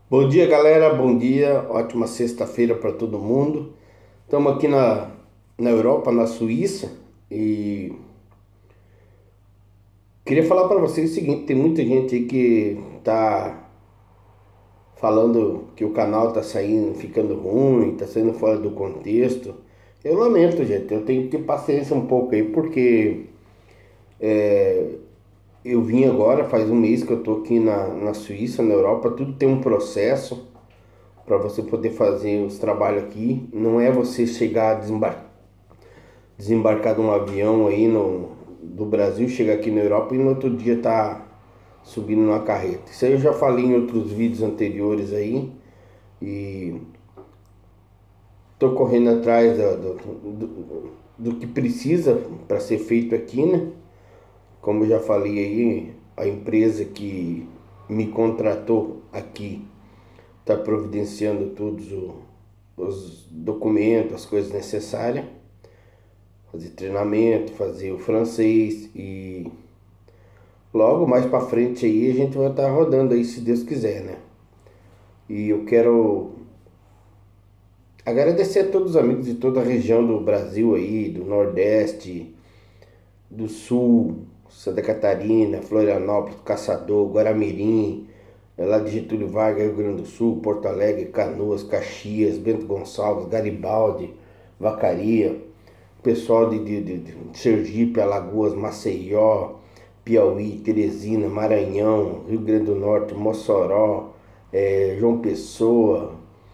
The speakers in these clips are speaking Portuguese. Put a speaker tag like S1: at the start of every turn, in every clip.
S1: Bom dia, galera. Bom dia. Ótima sexta-feira para todo mundo. Estamos aqui na Europa, na Suíça, e queria falar para vocês o seguinte: tem muita gente aí que tá falando que o canal tá saindo, ficando ruim, tá saindo fora do contexto. Eu lamento, gente. Eu tenho que ter paciência um pouco aí, porque eu vim agora, faz um mês que eu tô aqui na Suíça, na Europa. Tudo tem um processo para você poder fazer os trabalhos aqui. Não é você chegar, desembarcar de um avião aí do Brasil, chegar aqui na Europa e no outro dia tá subindo numa carreta. Isso aí eu já falei em outros vídeos anteriores aí, e tô correndo atrás do que precisa para ser feito aqui, né? Como eu já falei aí, a empresa que me contratou aqui está providenciando todos os documentos, as coisas necessárias, fazer treinamento, fazer o francês, e logo mais para frente aí a gente vai estar rodando aí, se Deus quiser, né? E eu quero agradecer a todos os amigos de toda a região do Brasil aí, do Nordeste, do Sul, Santa Catarina, Florianópolis, Caçador, Guaramirim, lá de Getúlio Vargas, Rio Grande do Sul, Porto Alegre, Canoas, Caxias, Bento Gonçalves, Garibaldi, Vacaria, pessoal de Sergipe, Alagoas, Maceió, Piauí, Teresina, Maranhão, Rio Grande do Norte, Mossoró, João Pessoa,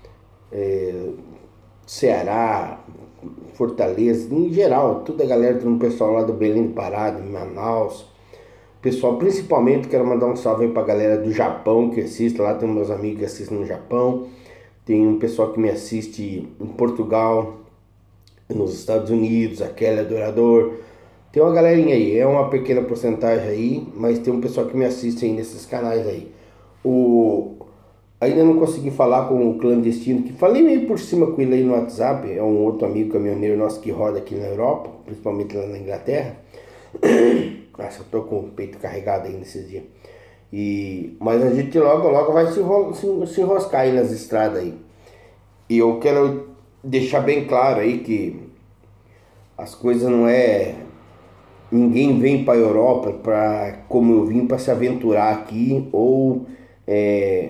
S1: Ceará, Fortaleza, em geral, toda a galera, tem um pessoal lá do Belém do Pará, de Manaus, pessoal, principalmente quero mandar um salve aí pra galera do Japão que assiste lá, tem meus amigos que assistem no Japão, tem um pessoal que me assiste em Portugal, nos Estados Unidos, a Kelly Adorador, tem uma galerinha aí, é uma pequena porcentagem aí, mas tem um pessoal que me assiste aí nesses canais aí. O... Ainda não consegui falar com o clandestino, que falei meio por cima com ele aí no WhatsApp, é um outro amigo caminhoneiro nosso que roda aqui na Europa, principalmente lá na Inglaterra. Nossa, eu tô com o peito carregado aí nesses dias. Mas a gente logo, logo vai se enroscar aí nas estradas aí. E eu quero deixar bem claro aí que as coisas não é. Ninguém vem para a Europa para, como eu vim, para se aventurar aqui ou é,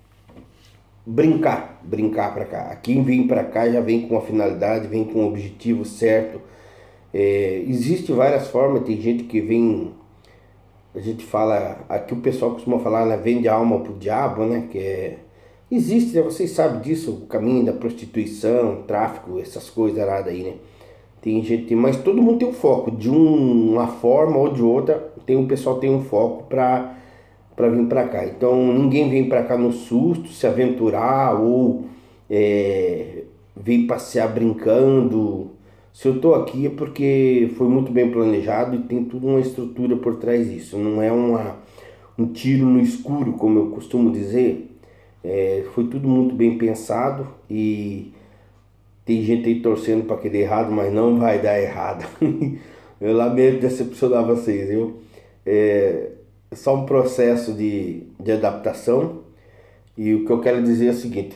S1: brincar para cá. Quem vem para cá já vem com a finalidade, vem com o objetivo certo. Existe várias formas, tem gente que vem, a gente fala, aqui o pessoal costuma falar, né, vende a alma pro diabo, né, existe, né, vocês sabem disso, o caminho da prostituição, tráfico, essas coisas lá daí, né. Tem gente, mas todo mundo tem um foco, de uma forma ou de outra, tem um pessoal tem um foco para vir para cá. Então ninguém vem para cá no susto, se aventurar ou vir passear brincando. Se eu tô aqui é porque foi muito bem planejado e tem tudo uma estrutura por trás disso. Não é um tiro no escuro, como eu costumo dizer. Foi tudo muito bem pensado e tem gente aí torcendo para que dê errado, mas não vai dar errado. Eu lamento decepcionar vocês, viu? É só um processo de adaptação. E o que eu quero dizer é o seguinte: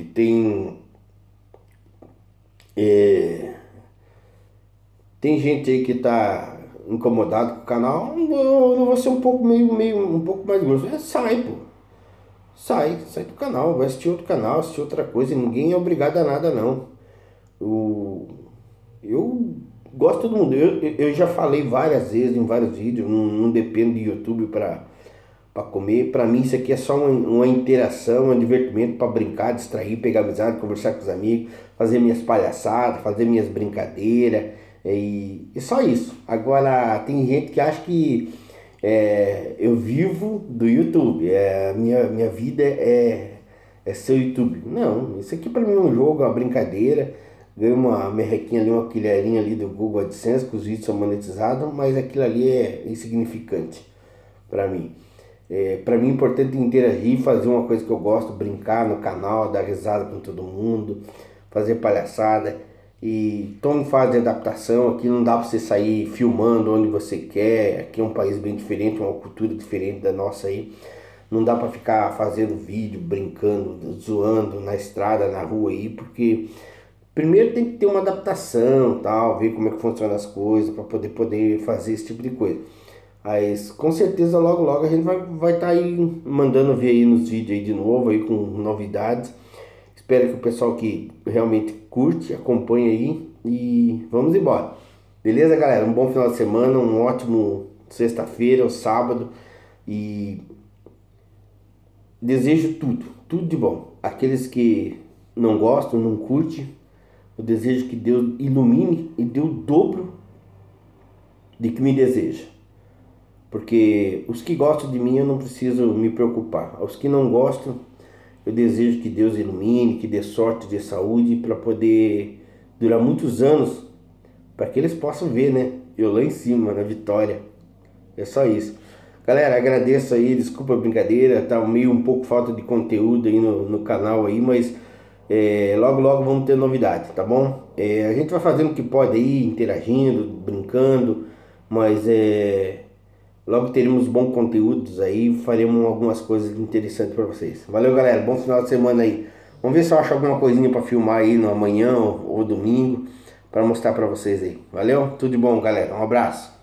S1: tem gente aí que tá incomodado com o canal. Eu vou ser um pouco um pouco mais grosso. Sai, pô. Sai do canal, vai assistir outro canal, assistir outra coisa. Ninguém é obrigado a nada, não. O, eu gosto de todo mundo. Eu já falei várias vezes em vários vídeos, não dependo de YouTube para comer. Para mim isso aqui é só uma interação, um divertimento para brincar, distrair, pegar amizade, conversar com os amigos, fazer minhas palhaçadas, fazer minhas brincadeiras e só isso. Agora tem gente que acha que eu vivo do YouTube, minha vida é ser YouTube. Não, isso aqui para mim é um jogo, é uma brincadeira. Ganhei uma merrequinha ali, uma colherinha ali do Google AdSense, que os vídeos são monetizados, mas aquilo ali é insignificante para mim. Para mim é importante interagir, fazer uma coisa que eu gosto, brincar no canal, dar risada com todo mundo, fazer palhaçada. E estou em fase de adaptação, aqui não dá para você sair filmando onde você quer, aqui é um país bem diferente, uma cultura diferente da nossa aí. Não dá para ficar fazendo vídeo, brincando, zoando na estrada, na rua aí, porque primeiro tem que ter uma adaptação, tal, ver como é que funcionam as coisas para poder fazer esse tipo de coisa. Mas com certeza logo a gente vai estar aí mandando ver aí nos vídeos aí de novo aí com novidades. Espero que o pessoal que realmente curte acompanhe aí e vamos embora. Beleza, galera? Um bom final de semana, um ótimo sexta-feira ou sábado e desejo tudo de bom. Aqueles que não gostam, não curtem, eu desejo que Deus ilumine e dê o dobro de que me deseja. Porque os que gostam de mim eu não preciso me preocupar. Os que não gostam, eu desejo que Deus ilumine, que dê sorte, dê saúde para poder durar muitos anos, para que eles possam ver, né? Eu lá em cima, na vitória. É só isso. Galera, agradeço aí, desculpa a brincadeira, tá meio um pouco falta de conteúdo aí no canal aí, mas logo vamos ter novidade, tá bom? A gente vai fazendo o que pode aí, interagindo, brincando, mas logo teremos bons conteúdos aí, faremos algumas coisas interessantes para vocês. Valeu, galera, bom final de semana aí. Vamos ver se eu acho alguma coisinha para filmar aí no amanhã ou domingo, para mostrar para vocês aí. Valeu, tudo de bom, galera, um abraço.